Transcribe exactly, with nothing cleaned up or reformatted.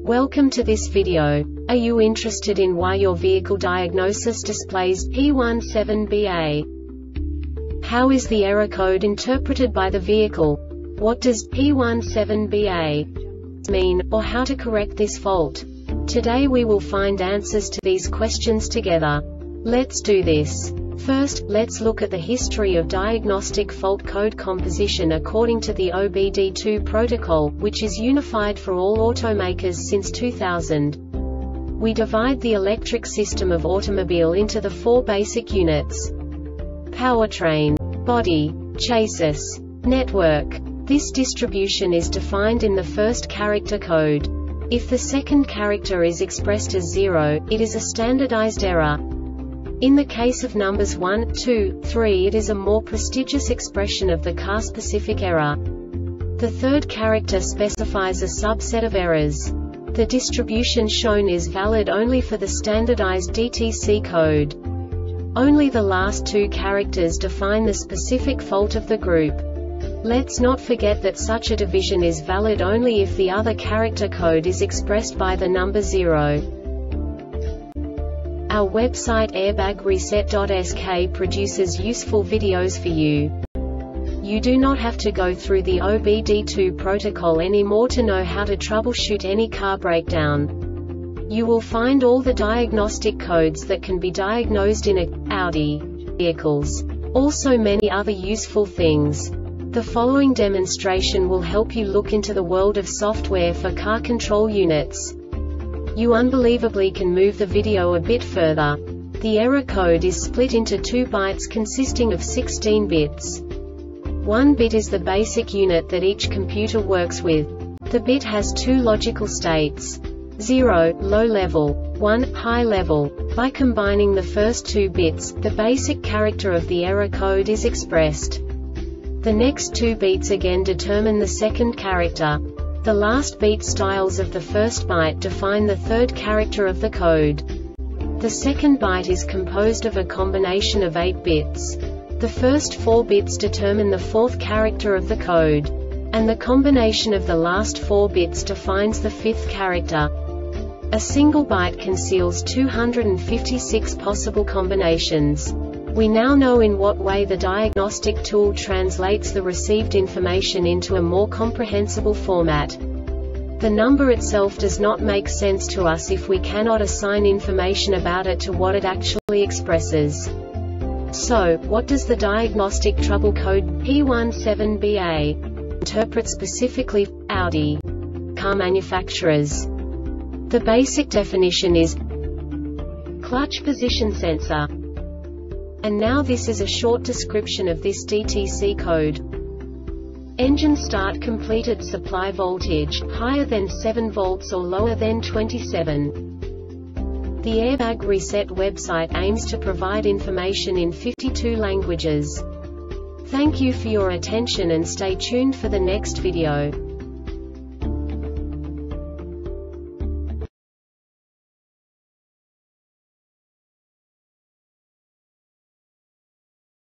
Welcome to this video. Are you interested in why your vehicle diagnosis displays P one seven B A? How is the error code interpreted by the vehicle? What does P one seven B A mean, or how to correct this fault? Today we will find answers to these questions together. Let's do this. First, let's look at the history of diagnostic fault code composition according to the O B D two protocol, which is unified for all automakers since two thousand. We divide the electric system of automobile into the four basic units: powertrain, body, chassis, network. This distribution is defined in the first character code. If the second character is expressed as zero, it is a standardized error. In the case of numbers one, two, three, it is a more prestigious expression of the car-specific error. The third character specifies a subset of errors. The distribution shown is valid only for the standardized D T C code. Only the last two characters define the specific fault of the group. Let's not forget that such a division is valid only if the other character code is expressed by the number zero. Our website airbag reset dot S K produces useful videos for you. You do not have to go through the O B D two protocol anymore to know how to troubleshoot any car breakdown. You will find all the diagnostic codes that can be diagnosed in a Audi vehicles. Also many other useful things. The following demonstration will help you look into the world of software for car control units. You unbelievably can move the video a bit further. The error code is split into two bytes consisting of sixteen bits. One bit is the basic unit that each computer works with. The bit has two logical states: zero, low level, one, high level. By combining the first two bits, the basic character of the error code is expressed. The next two bits again determine the second character. The last beat styles of the first byte define the third character of the code. The second byte is composed of a combination of eight bits. The first four bits determine the fourth character of the code. And the combination of the last four bits defines the fifth character. A single byte conceals two hundred fifty-six possible combinations. We now know in what way the diagnostic tool translates the received information into a more comprehensible format. The number itself does not make sense to us if we cannot assign information about it to what it actually expresses. So, what does the diagnostic trouble code P one seven B A interpret specifically for Audi car manufacturers? The basic definition is clutch position sensor. And now this is a short description of this D T C code. Engine start completed, supply voltage, higher than seven volts or lower than twenty-seven. The Airbag Reset website aims to provide information in fifty-two languages. Thank you for your attention and stay tuned for the next video.